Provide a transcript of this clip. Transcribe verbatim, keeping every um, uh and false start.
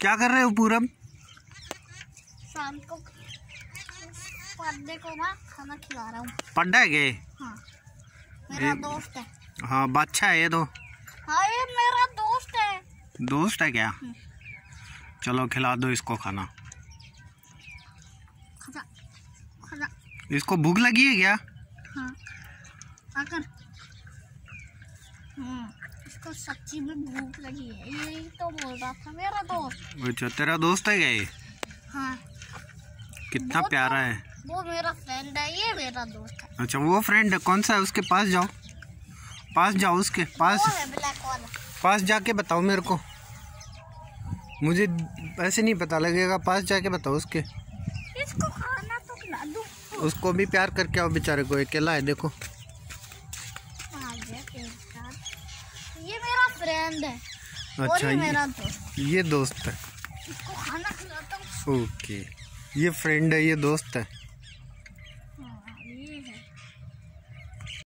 क्या कर रहे हो पूरब? शाम को पढ़ने को ना खाना खिला रहा हूँ। पढ़ने गए? हाँ, मेरा दोस्त है। हाँ, बच्चा है ये तो। हाँ, ये मेरा दोस्त है। दोस्त है क्या? चलो खिला दो इसको खाना। खाजा, खाजा। इसको भूख लगी है क्या? हाँ, आकर। हम्म, इसको सच्ची में भूख लगी है, यही तो बोल रहा था मेरा दोस्त। अच्छा, तेरा दोस्त है क्या ये? हाँ। कितना प्यारा तो, है। वो मेरा फ्रेंड है, ये मेरा दोस्त है। अच्छा, वो फ्रेंड है? कौन सा है? उसके पास जाओ, पास जाओ, उसके पास। वो है ब्लैक वाला। पास जाके बताओ मेरे को, मुझे ऐसे नहीं पता लगेगा। पास जाके बताओ उसके। इसको खाना तो खिला दूं। उसको भी प्यार करके आओ, बेचारे को अकेला है देखो। ये मेरा फ्रेंड है। अच्छा, और ये ये मेरा दोस्त। ये दोस्त है। इसको खाना खिलाता हूँ। ओके, ये फ्रेंड है, ये दोस्त है।